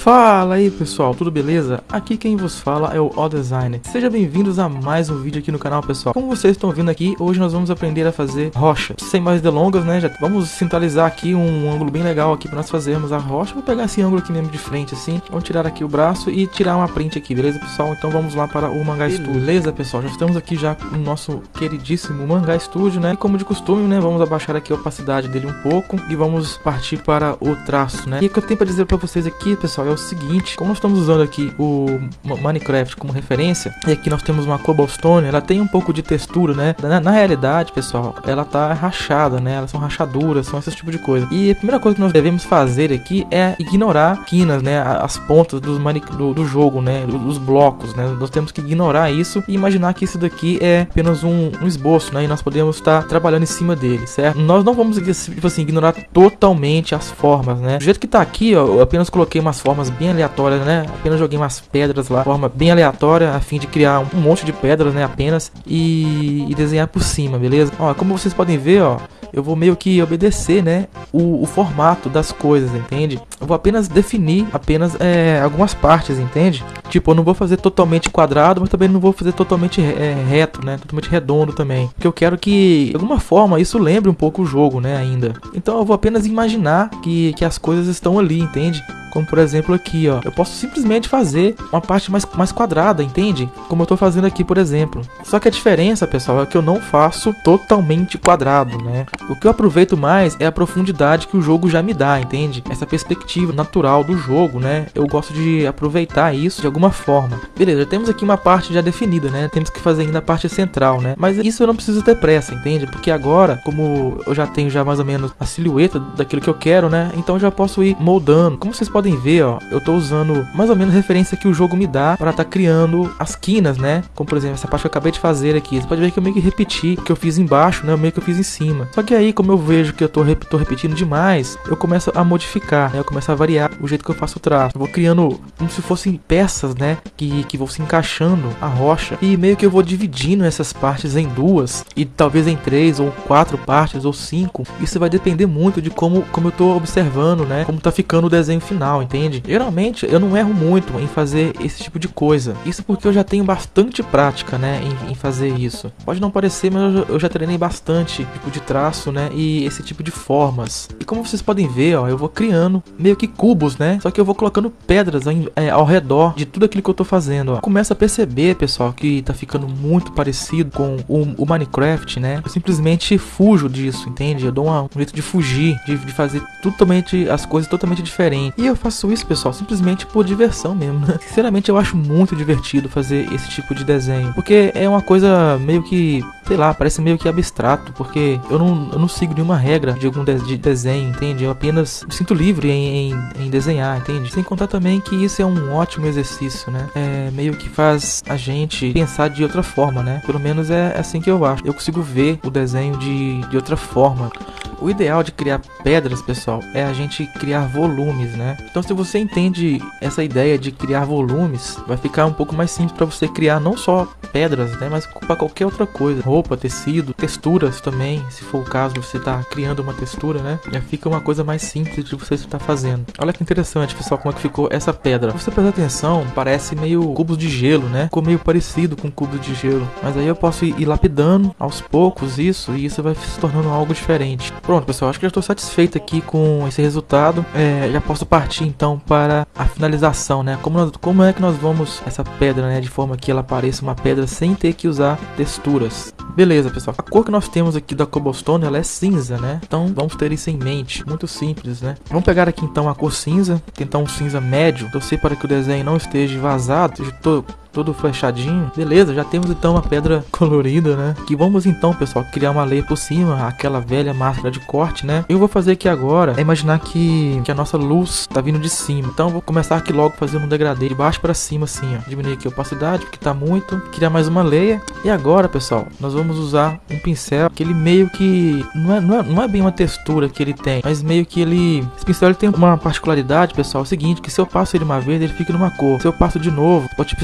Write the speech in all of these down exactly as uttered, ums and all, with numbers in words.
Fala aí pessoal, tudo beleza? Aqui quem vos fala é o ODesigner. Sejam bem-vindos a mais um vídeo aqui no canal, pessoal. Como vocês estão vendo aqui, hoje nós vamos aprender a fazer rocha. Sem mais delongas, né, já vamos centralizar aqui um ângulo bem legal aqui para nós fazermos a rocha. Vou pegar esse ângulo aqui mesmo de frente assim, vamos tirar aqui o braço e tirar uma print aqui, beleza pessoal? Então vamos lá para o Manga Studio. Beleza pessoal, já estamos aqui já no nosso queridíssimo Manga Studio, né? E como de costume, né, vamos abaixar aqui a opacidade dele um pouco e vamos partir para o traço, né? E o que eu tenho para dizer para vocês aqui, pessoal, é o seguinte: como nós estamos usando aqui o Minecraft como referência, e aqui nós temos uma cobblestone, ela tem um pouco de textura, né? Na, na realidade, pessoal, ela tá rachada, né? Elas são rachaduras, são esse tipo de coisa. E a primeira coisa que nós devemos fazer aqui é ignorar quinas, né? As pontas dos mani do, do jogo, né? Os blocos, né? Nós temos que ignorar isso e imaginar que isso daqui é apenas um, um esboço, né? E nós podemos estar trabalhando em cima dele, certo? Nós não vamos, tipo assim, ignorar totalmente as formas, né? Do jeito que tá aqui, ó, eu apenas coloquei umas formas bem aleatórias, né? Apenas joguei umas pedras lá, forma bem aleatória, a fim de criar um, um monte de pedras, né? Apenas e, e desenhar por cima, beleza? Ó, como vocês podem ver, ó, eu vou meio que obedecer, né, o, o formato das coisas, entende? Eu vou apenas definir apenas é, algumas partes, entende? Tipo, eu não vou fazer totalmente quadrado, mas também não vou fazer totalmente é, reto, né? Totalmente redondo também. Porque eu quero que, de alguma forma, isso lembre um pouco o jogo, né, ainda. Então eu vou apenas imaginar que, que as coisas estão ali, entende? Como por exemplo aqui, ó, eu posso simplesmente fazer uma parte mais, mais quadrada, entende? Como eu tô fazendo aqui, por exemplo. Só que a diferença, pessoal, é que eu não faço totalmente quadrado, né? O que eu aproveito mais é a profundidade que o jogo já me dá, entende? Essa perspectiva natural do jogo, né? Eu gosto de aproveitar isso de alguma forma. Beleza, temos aqui uma parte já definida, né? Temos que fazer ainda a parte central, né? Mas isso eu não preciso ter pressa, entende? Porque agora, como eu já tenho já mais ou menos a silhueta daquilo que eu quero, né? Então eu já posso ir moldando. Como vocês podem ver, ó, eu tô usando mais ou menos a referência que o jogo me dá para tá criando as quinas, né? Como por exemplo essa parte que eu acabei de fazer aqui. Você pode ver que eu meio que repeti o que eu fiz embaixo, né? O meio que eu fiz em cima. Só que aí, como eu vejo que eu tô, rep tô repetindo demais, eu começo a modificar, né? Eu começo a variar o jeito que eu faço o traço. Eu vou criando como se fossem peças, né? Que, que vão se encaixando a rocha. E meio que eu vou dividindo essas partes em duas, e talvez em três ou quatro partes ou cinco. Isso vai depender muito de como, como eu tô observando, né? Como tá ficando o desenho final, entende? Geralmente eu não erro muito em fazer esse tipo de coisa. Isso porque eu já tenho bastante prática, né? Em, em fazer isso. Pode não parecer, mas eu, eu já treinei bastante tipo de traço, né? E esse tipo de formas. E como vocês podem ver, ó, eu vou criando meio que cubos, né? Só que eu vou colocando pedras ao, é, ao redor de tudo aquilo que eu tô fazendo, ó. Começa a perceber, pessoal, que tá ficando muito parecido com o, o Minecraft, né? Eu simplesmente fujo disso, entende? Eu dou uma, um jeito de fugir, de, de fazer totalmente as coisas totalmente diferentes. E eu faço isso, pessoal, simplesmente por diversão mesmo, né? Sinceramente, eu acho muito divertido fazer esse tipo de desenho, porque é uma coisa meio que, sei lá, parece meio que abstrato, porque eu não, eu não sigo nenhuma regra de algum de, de desenho, entende? Eu apenas me sinto livre em, em, em desenhar, entende? Sem contar também que isso é um ótimo exercício, né? É meio que faz a gente pensar de outra forma, né? Pelo menos é assim que eu acho. Eu consigo ver o desenho de, de outra forma. O ideal de criar pedras, pessoal, é a gente criar volumes, né? Então, se você entende essa ideia de criar volumes, vai ficar um pouco mais simples para você criar não só pedras, né? Mas para qualquer outra coisa. Roupa, tecido, texturas também, se for o caso, você tá criando uma textura, né? Já fica uma coisa mais simples de você estar fazendo. Olha que interessante, pessoal, como é que ficou essa pedra. Se você prestar atenção, parece meio cubos de gelo, né? Ficou meio parecido com cubos de gelo. Mas aí eu posso ir lapidando aos poucos isso, e isso vai se tornando algo diferente. Pronto, pessoal, acho que já estou satisfeito aqui com esse resultado. É, já posso partir então para a finalização, né? Como, nós, como é que nós vamos essa pedra, né? De forma que ela pareça uma pedra sem ter que usar texturas. Beleza, pessoal. A cor que nós temos aqui da cobblestone, ela é cinza, né? Então vamos ter isso em mente. Muito simples, né? Vamos pegar aqui então a cor cinza, tentar um cinza médio, torcer para que o desenho não esteja vazado, esteja todo todo fechadinho. Beleza, já temos então uma pedra colorida, né? Que vamos então, pessoal, criar uma layer por cima, aquela velha máscara de corte, né? Eu vou fazer aqui agora é imaginar que, que a nossa luz tá vindo de cima. Então eu vou começar aqui logo fazendo um degradê de baixo para cima, assim, ó. Diminuir aqui a opacidade, porque tá muito. Criar mais uma layer. E agora, pessoal, nós vamos usar um pincel que ele meio que não é, não é, não é bem uma textura que ele tem, mas meio que ele... Esse pincel ele tem uma particularidade, pessoal, é o seguinte, que se eu passo ele uma vez, ele fica numa cor. Se eu passo de novo, pode perceber que aqui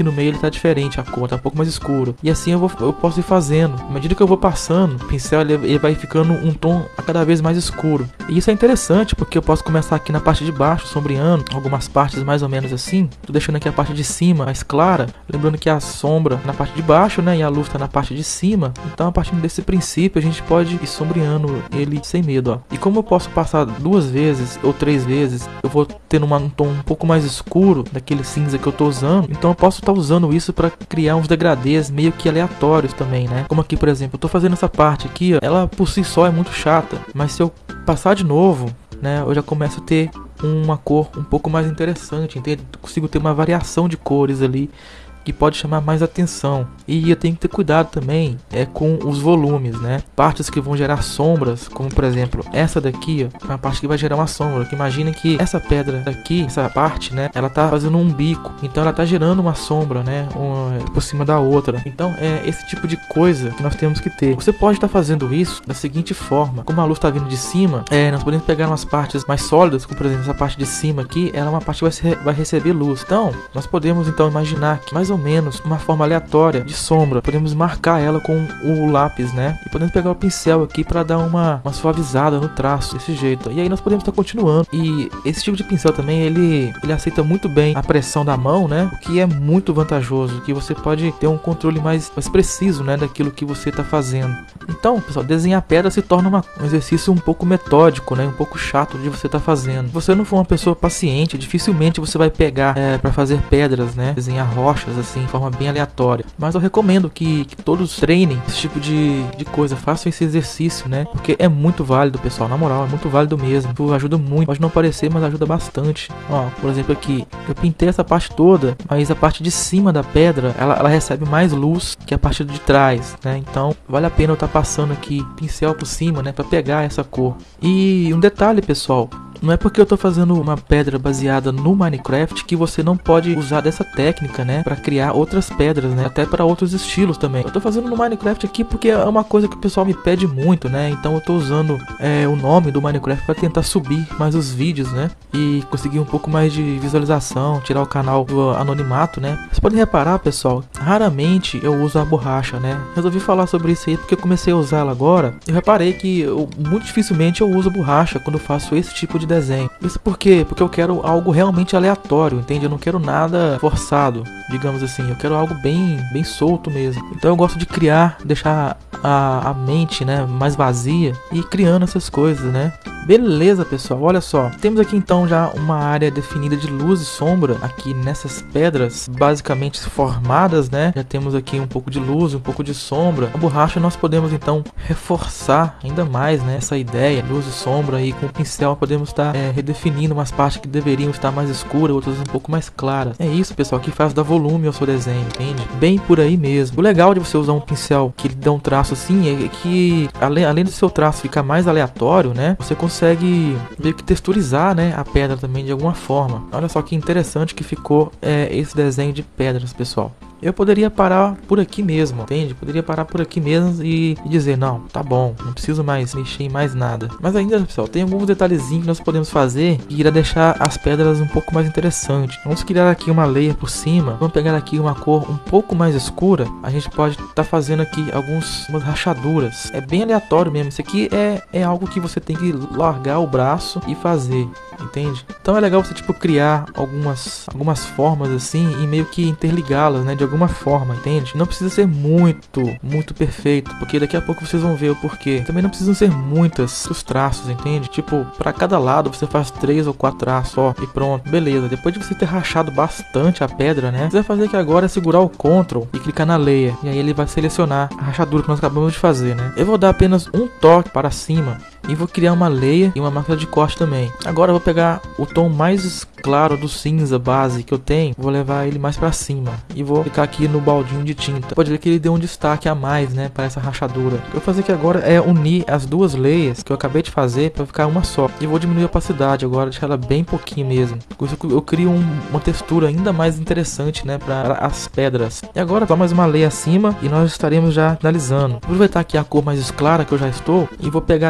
aqui no meio ele tá diferente, a cor tá um pouco mais escuro. E assim eu, vou, eu posso ir fazendo. À medida que eu vou passando, o pincel ele, ele vai ficando um tom a cada vez mais escuro. E isso é interessante porque eu posso começar aqui na parte de baixo, sombreando algumas partes mais ou menos assim. Tô deixando aqui a parte de cima mais clara. Lembrando que a sombra na parte de baixo, né? E a luz tá na parte de cima. Então a partir desse princípio a gente pode ir sombreando ele sem medo, ó. E como eu posso passar duas vezes ou três vezes, eu vou tendo uma, um tom um pouco mais escuro daquele cinza que eu tô usando. Então eu posso estar usando isso para criar uns degradês meio que aleatórios também, né? Como aqui, por exemplo, eu tô fazendo essa parte aqui, ó, ela por si só é muito chata, mas se eu passar de novo, né, eu já começo a ter uma cor um pouco mais interessante, entende? Consigo ter uma variação de cores ali que pode chamar mais atenção. E eu tenho que ter cuidado também é com os volumes, né? Partes que vão gerar sombras, como por exemplo essa daqui, ó, é uma parte que vai gerar uma sombra. Que imagina que essa pedra daqui, essa parte, né, ela tá fazendo um bico, então ela tá gerando uma sombra, né, uma por cima da outra. Então é esse tipo de coisa que nós temos que ter. Você pode estar fazendo isso da seguinte forma: como a luz tá vindo de cima, é, nós podemos pegar umas partes mais sólidas, como por exemplo essa parte de cima aqui, ela é uma parte que vai, ser, vai receber luz. Então nós podemos então imaginar que mais ou menos uma forma aleatória de sombra, podemos marcar ela com o lápis, né? E podemos pegar o pincel aqui para dar uma, uma suavizada no traço, desse jeito. E aí nós podemos estar continuando. E esse tipo de pincel também, ele, ele aceita muito bem a pressão da mão, né? O que é muito vantajoso, que você pode ter um controle mais, mais preciso, né? Daquilo que você está fazendo. Então, pessoal, desenhar pedra se torna uma, um exercício um pouco metódico, né? Um pouco chato de você estar tá fazendo. Se você não for uma pessoa paciente, dificilmente você vai pegar é, para fazer pedras, né? Desenhar rochas, assim, de forma bem aleatória. Mas eu recomendo que, que todos treinem esse tipo de, de coisa, façam esse exercício, né? Porque é muito válido, pessoal, na moral, é muito válido mesmo. Ajuda muito, pode não parecer, mas ajuda bastante. Ó, por exemplo aqui, eu pintei essa parte toda, mas a parte de cima da pedra, ela, ela recebe mais luz que a parte de trás, né? Então, vale a pena eu estar passando aqui pincel por cima, né? Pra pegar essa cor. E um detalhe, pessoal, não é porque eu tô fazendo uma pedra baseada no Minecraft que você não pode usar dessa técnica, né, para criar outras pedras, né, até para outros estilos também. Eu tô fazendo no Minecraft aqui porque é uma coisa que o pessoal me pede muito, né, então eu tô usando é, o nome do Minecraft para tentar subir mais os vídeos, né, e conseguir um pouco mais de visualização, tirar o canal do anonimato, né. Vocês podem reparar, pessoal, raramente eu uso a borracha, né. Resolvi falar sobre isso aí porque eu comecei a usá-la agora. Eu reparei que eu, muito dificilmente eu uso borracha quando eu faço esse tipo de desenho. Isso por quê? Porque eu quero algo realmente aleatório, entende? Eu não quero nada forçado, digamos assim. Eu quero algo bem, bem solto mesmo. Então eu gosto de criar, deixar a, a mente, né, mais vazia e ir criando essas coisas, né? Beleza, pessoal, olha só. Temos aqui então já uma área definida de luz e sombra aqui nessas pedras basicamente formadas, né? Já temos aqui um pouco de luz, um pouco de sombra. A borracha nós podemos então reforçar ainda mais, né, essa ideia, luz e sombra, e com o pincel podemos estar é, redefinindo umas partes que deveriam estar mais escuras, outras um pouco mais claras. É isso, pessoal, que faz dar volume ao seu desenho, entende? Bem por aí mesmo. O legal de você usar um pincel que dá um traço assim é que além, além do seu traço ficar mais aleatório, né, você consegue consegue meio que texturizar, né, a pedra também de alguma forma. Olha só que interessante que ficou é, esse desenho de pedras, pessoal. Eu poderia parar por aqui mesmo, entende? Poderia parar por aqui mesmo e, e dizer, não, tá bom, não preciso mais mexer em mais nada. Mas ainda, pessoal, tem alguns detalhezinhos que nós podemos fazer que irá deixar as pedras um pouco mais interessantes. Vamos criar aqui uma layer por cima, vamos pegar aqui uma cor um pouco mais escura. A gente pode estar tá fazendo aqui algumas rachaduras. É bem aleatório mesmo, isso aqui é, é algo que você tem que largar o braço e fazer, entende? Então é legal você, tipo, criar algumas, algumas formas assim e meio que interligá-las, né, de alguma forma, entende? Não precisa ser muito, muito perfeito, porque daqui a pouco vocês vão ver o porquê. Também não precisam ser muitas os traços, entende? Tipo, para cada lado você faz três ou quatro traços, ó, e pronto, beleza. Depois de você ter rachado bastante a pedra, né, você vai fazer aqui agora é segurar o Ctrl e clicar na layer, e aí ele vai selecionar a rachadura que nós acabamos de fazer, né? Eu vou dar apenas um toque para cima e vou criar uma layer e uma máquina de corte também. Agora eu vou pegar o tom mais claro do cinza base que eu tenho, vou levar ele mais para cima e vou clicar aqui no baldinho de tinta. Pode ver que ele deu um destaque a mais, né, para essa rachadura. O que eu vou fazer aqui agora é unir as duas layers que eu acabei de fazer para ficar uma só. E vou diminuir a opacidade agora, deixar ela bem pouquinho mesmo. Com isso eu crio um, uma textura ainda mais interessante, né, para as pedras. E agora só mais uma layer acima e nós estaremos já finalizando. Vou aproveitar aqui a cor mais clara que eu já estou e vou pegar aqui o pincel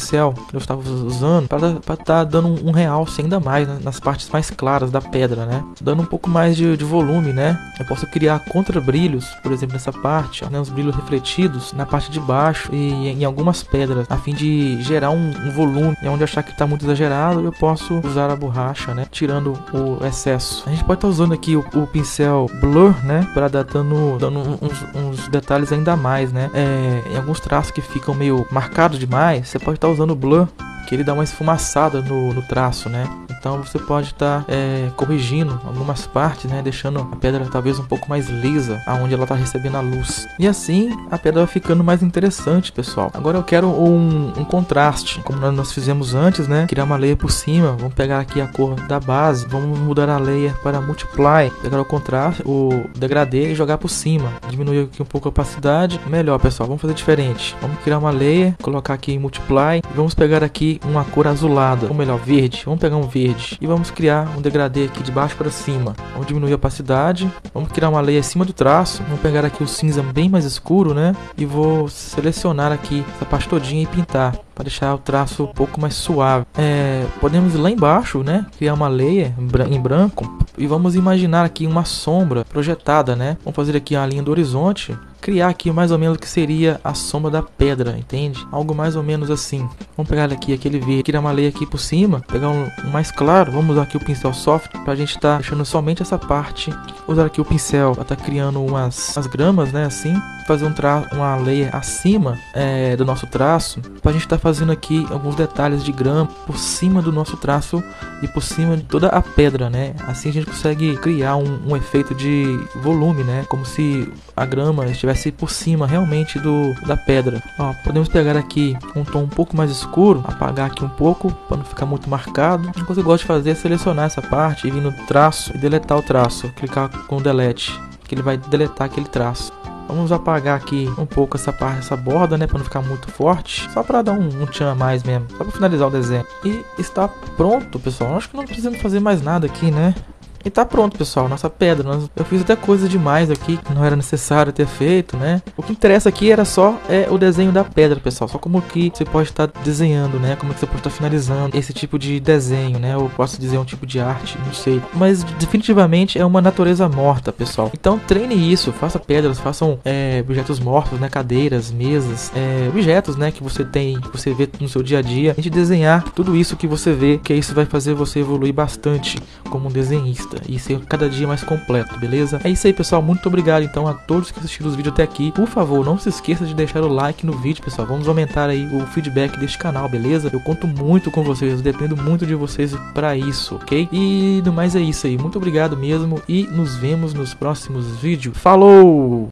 pincel que eu estava usando para estar tá dando um, um realce ainda mais, né, nas partes mais claras da pedra, né, dando um pouco mais de, de volume, né. Eu posso criar contra brilhos, por exemplo, nessa parte, ó, né, os brilhos refletidos na parte de baixo e em algumas pedras, a fim de gerar um, um volume. E onde achar que está muito exagerado, eu posso usar a borracha, né, tirando o excesso. A gente pode estar tá usando aqui o, o pincel Blur, né, para dar dando, dando uns, uns detalhes ainda mais, né. É, em alguns traços que ficam meio marcados demais, você pode estar tá usando o Blur, que ele dá uma esfumaçada no, no traço, né. Então você pode estar tá, é, corrigindo algumas partes, né, deixando a pedra talvez um pouco mais lisa, aonde ela está recebendo a luz. E assim a pedra vai ficando mais interessante, pessoal. Agora eu quero um, um contraste, como nós fizemos antes, né, criar uma layer por cima. Vamos pegar aqui a cor da base, vamos mudar a layer para Multiply, pegar o contraste, o degradê e jogar por cima. Diminuir aqui um pouco a opacidade. Melhor, pessoal, vamos fazer diferente. Vamos criar uma layer, colocar aqui em Multiply e vamos pegar aqui uma cor azulada, ou melhor, verde. Vamos pegar um verde e vamos criar um degradê aqui de baixo para cima. Vamos diminuir a opacidade, vamos criar uma layer acima do traço. Vamos pegar aqui o cinza bem mais escuro, né, e vou selecionar aqui essa parte todinha e pintar para deixar o traço um pouco mais suave. É, podemos ir lá embaixo, né, criar uma layer em branco e vamos imaginar aqui uma sombra projetada, né. Vamos fazer aqui a linha do horizonte, criar aqui mais ou menos o que seria a sombra da pedra, entende? Algo mais ou menos assim. Vamos pegar aqui aquele verde, criar uma layer aqui por cima, pegar um, um mais claro, vamos usar aqui o pincel soft para a gente estar tá deixando somente essa parte. Usar aqui o pincel para estar tá criando umas, umas gramas, né, assim, fazer um tra uma layer acima é, do nosso traço, para a gente estar tá fazendo aqui alguns detalhes de grama por cima do nosso traço e por cima de toda a pedra, né? Assim a gente consegue criar um, um efeito de volume, né, como se a grama estivesse por cima realmente do da pedra. Ó, podemos pegar aqui um tom um pouco mais escuro, apagar aqui um pouco para não ficar muito marcado. Uma coisa que eu gosto de fazer é selecionar essa parte e vir no traço e deletar o traço, clicar com delete, que ele vai deletar aquele traço. Vamos apagar aqui um pouco essa parte, essa borda, né, para não ficar muito forte, só para dar um, um tchan a mais mesmo, só para finalizar o desenho. E está pronto, pessoal. Acho que não precisamos fazer mais nada aqui, né? E tá pronto, pessoal, nossa pedra. Eu fiz até coisa demais aqui que não era necessário ter feito, né? O que interessa aqui era só é, o desenho da pedra, pessoal. Só como que você pode estar desenhando, né? Como que você pode estar finalizando esse tipo de desenho, né? Ou posso dizer um tipo de arte, não sei. Mas definitivamente é uma natureza morta, pessoal. Então treine isso, faça pedras, façam é, objetos mortos, né? Cadeiras, mesas, é, objetos, né? Que você tem, que você vê no seu dia a dia. A gente desenhar tudo isso que você vê, que isso vai fazer você evoluir bastante como um desenhista e ser cada dia mais completo, beleza? É isso aí, pessoal, muito obrigado então a todos que assistiram os vídeos até aqui. Por favor, não se esqueça de deixar o like no vídeo, pessoal. Vamos aumentar aí o feedback deste canal, beleza? Eu conto muito com vocês, eu dependo muito de vocês para isso, ok? E no mais é isso aí, muito obrigado mesmo e nos vemos nos próximos vídeos. Falou!